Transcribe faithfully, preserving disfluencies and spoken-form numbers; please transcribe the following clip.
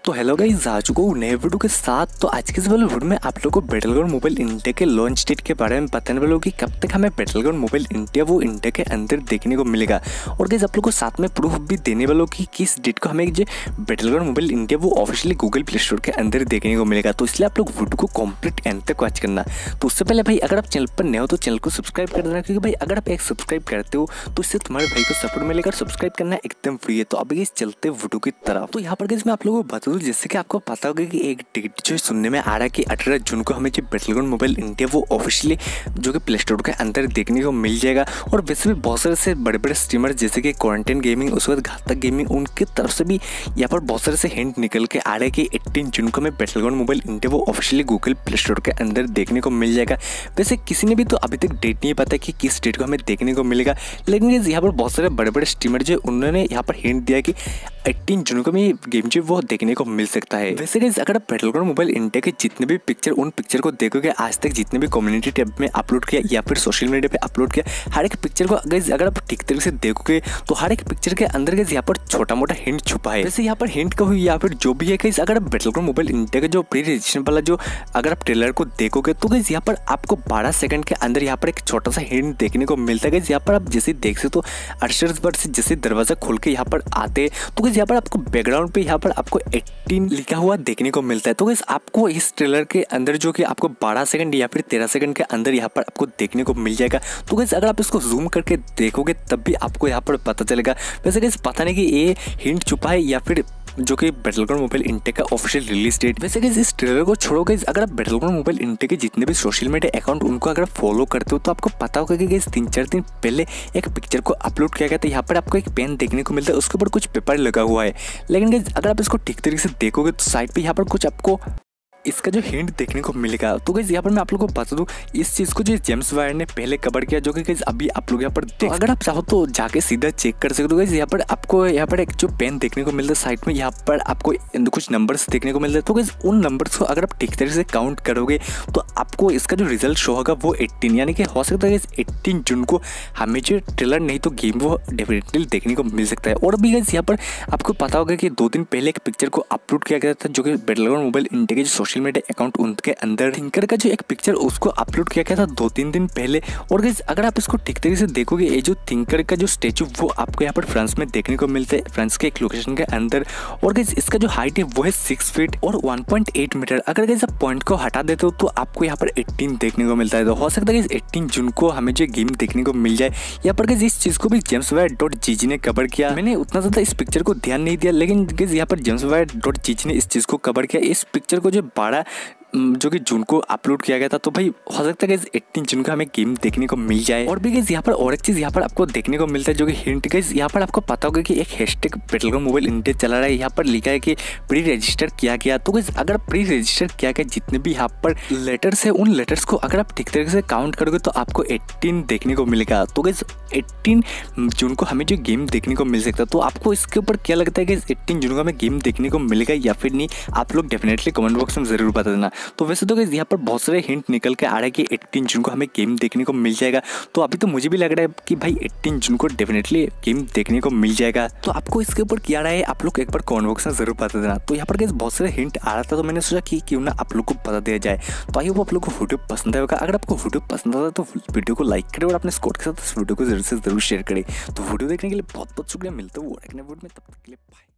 तो hello guys, आ चुका हूँ नए वीडियो के साथ। तो आज के इस वाले वीडियो में आप लोगों को बैटलग्राउंड मोबाइल इंडिया के लॉन्च डेट के बारे में बताने वाला हूँ कि कब तक हमें बैटलग्राउंड मोबाइल इंडिया वो इंडिया के अंदर देखने को मिलेगा। और गाइस आप लोगों को साथ में प्रूफ भी देने वाला हूँ कि किस डेट को हमें जो बैटलग्राउंड मोबाइल इंडिया वो ऑफिशियली गूगल प्ले स्टोर के अंदर देखने को मिलेगा। तो इसलिए आप लोग वीडियो को कंप्लीट एंड तक वॉच करना। तो उससे पहले भाई अगर आप चैनल पर नए हो तो चैनल को सब्सक्राइब कर देना, क्योंकि भाई अगर आप एक सब्सक्राइब करते हो तो इससे तुम्हारे भाई को सपोर्ट मिलेगा। सब्सक्राइब करना एकदम फ्री है। तो अभी गाइस चलते वीडियो की तरफ। तो यहाँ पर गाइस मैं आप लोगों को बता दूं, जैसे कि आपको पता होगा कि एक डेट जो सुनने में आ रहा है कि अठारह जून को हमें जो बैटलग्राउंड मोबाइल इंडिया वो ऑफिशियली जो कि प्ले स्टोर के अंदर देखने को मिल जाएगा। और वैसे भी बहुत सारे से बड़े बड़े स्ट्रीमर जैसे कि क्वारंटाइन गेमिंग, उसके बाद घातक गेमिंग, उनकी तरफ से भी यहाँ पर बहुत सारे से हिंट निकल के आ रहे हैं कि अठारह जून को हमें बैटलग्राउंड मोबाइल इंडिया वो ऑफिशियली गूगल प्ले स्टोर के अंदर देखने को मिल जाएगा। वैसे किसी ने भी तो अभी तक डेट नहीं पता कि किस डेट को हमें देखने को मिलेगा, लेकिन यहाँ पर बहुत सारे बड़े बड़े स्ट्रीमर जो उन्होंने यहाँ पर हिंट दिया कि अठारह जून को भी गेम जो वो देखने को मिल सकता है। वैसे गाइस अगर आप बैटलग्राउंड मोबाइल इंडिया के जितने भी पिक्चर उन पिक्चर को देखोगे, आज तक जितने भी कम्युनिटी टैब में अपलोड किया या फिर सोशल मीडिया पे अपलोड किया, हर एक पिक्चर को गाइस अगर आप ठीक तरीके से देखोगे तो हर एक पिक्चर के अंदर गाइस यहाँ पर छोटा मोटा हिंट छुपा है। वैसे यहाँ पर हिंट का हुई या फिर जो भी है गाइस, अगर आप बैटलग्राउंड मोबाइल इंडिया का जो प्री रजिस्ट्रेशन वाला जो अगर आप ट्रेलर को देखोगे तो गाइस यहाँ पर आपको बारह सेकंड के अंदर यहाँ पर एक छोटा सा हिंट देखने को मिलता है। गाइस यहाँ पर आप जैसे देख सकते हो अरशद बर्ड से जैसे दरवाजा खोल के यहाँ पर आते तो गाइस यहाँ पर आपको बैकग्राउंड पे यहाँ पर आपको अठारह लिखा हुआ देखने को मिलता है। तो गाइस आपको इस ट्रेलर के अंदर जो कि आपको बारह सेकंड या फिर तेरह सेकंड के अंदर यहाँ पर आपको देखने को मिल जाएगा। तो गाइस अगर आप इसको जूम करके देखोगे तब भी आपको यहाँ पर पता चलेगा। वैसे गाइस पता नहीं कि ये हिंट छुपा है या फिर जो कि बैटलग्राउंड मोबाइल इंडिया का ऑफिशियल रिलीज डेट। वैसे गाइस इस ट्रेलर को छोड़ो गाइस, अगर आप बैटलग्राउंड मोबाइल इंडिया के जितने भी सोशल मीडिया अकाउंट उनको अगर फॉलो करते हो तो आपको पता होगा कि गाइस तीन चार दिन पहले एक पिक्चर को अपलोड किया गया। तो यहाँ पर आपको एक पेन देखने को मिलता है, उसके ऊपर कुछ पेपर लगा हुआ है। लेकिन गाइस अगर आप इसको ठीक तरीके से देखोगे तो साइड पे यहाँ पर कुछ आपको इसका जो हिंट देखने को मिलेगा। तो गाइस यहाँ पर मैं आप लोगों को बता दूं, इस चीज़ को जो जेम्स वायर ने पहले कवर किया, जो कि गाइस अभी आप लोग यहाँ पर देख, तो अगर आप चाहो तो जाके सीधा चेक कर सकते हो। गाइस यहाँ पर आपको यहाँ पर एक जो पेन देखने को मिलता है साइड में, यहाँ पर आपको कुछ नंबर्स देखने को मिलता है। तो गाइस उन नंबर्स को अगर आप ठीक तरीके से काउंट करोगे तो आपको इसका जो रिजल्ट शो होगा वो अठारह, यानी कि हो सकता है इस अठारह जून को हमें जो ट्रेलर नहीं तो गेम वो डेफिनेटली देखने को मिल सकता है। और भी गाइस यहाँ पर आपको पता होगा कि दो दिन पहले एक पिक्चर को अपलोड किया गया था, जो कि बैटलग्राउंड मोबाइल इंडिया के जो सोशल मीडिया अकाउंट उनके अंदर थिंकर का जो एक पिक्चर उसको अपलोड किया गया था दो तीन दिन पहले। और गाइस अगर आप इसको ठीक तरीके से देखोगे, ये जो थिंकर का जो स्टैचू वो आपको यहाँ पर फ्रांस में देखने को मिलता है, फ्रांस के एक लोकेशन के अंदर। और गाइस इसका जो हाइट है वो है सिक्स फीट और वन पॉइंट एट मीटर। अगर गाइस आप पॉइंट को हटा देते हो तो आपको यहाँ पर अठारह देखने को मिलता है। तो हो सकता है गाइस अठारह जून को हमें जो गेम देखने को मिल जाए। यहाँ पर गाइस इस चीज को भी James wire dot G G ने कवर किया। मैंने उतना ज्यादा इस पिक्चर को ध्यान नहीं दिया, लेकिन गाइस यहाँ पर James wire dot G G ने इस चीज को कवर किया। इस पिक्चर को जो बारह जो कि जून को अपलोड किया गया था, तो भाई हो सकता है कि अठारह जून को हमें गेम देखने को मिल जाए। और भी गाइस यहाँ पर और एक चीज़ यहाँ पर आपको देखने को मिलता है, जो कि हिंट गाइस यहाँ पर आपको पता होगा कि एक हैशटैग बैटलग्राउंड मोबाइल इंडिया चला रहा है। यहाँ पर लिखा है कि प्री रजिस्टर किया गया। तो गाइस अगर प्री रजिस्टर किया गया जितने भी यहाँ पर लेटर्स है, उन लेटर्स को अगर आप ठीक तरीके से काउंट करोगे तो आपको अठारह देखने को मिलेगा। तो गाइस अठारह जून को हमें जो गेम देखने को मिल सकता है। तो आपको इसके ऊपर क्या लगता है कि अठारह जून को हमें गेम देखने को मिलेगा या फिर नहीं, आप लोग डेफिनेटली कमेंट बॉक्स में जरूर बता देना। तो वैसे तो गाइस यहाँ पर बहुत सारे हिंट निकल के आ रहा है कि अठारह जून को हमें गेम देखने को मिल जाएगा। तो अभी तो मुझे भी लग रहा है कि भाई अठारह जून को डेफिनेटली गेम देखने को मिल जाएगा। तो आपको इसके ऊपर क्या रहा है आप लोग एक बार कमेंट बॉक्स में जरूर बता देना। तो यहाँ पर गाइस बहुत सारे हिंट आ रहा था, तो मैंने सोचा कि क्यों ना आप लोग को बता दिया जाए। तो आई होप आप लोग को वीडियो पसंद आएगा। अगर आपको वीडियो पसंद आता है तो वीडियो को लाइक करें और अपने स्क्वाड के साथ इस वीडियो को जरूर से जरूर शेयर करें। तो वीडियो देखने के लिए बहुत बहुत शुक्रिया। मिलता हूँ और एक नए वीडियो में, तब तक के लिए बाय।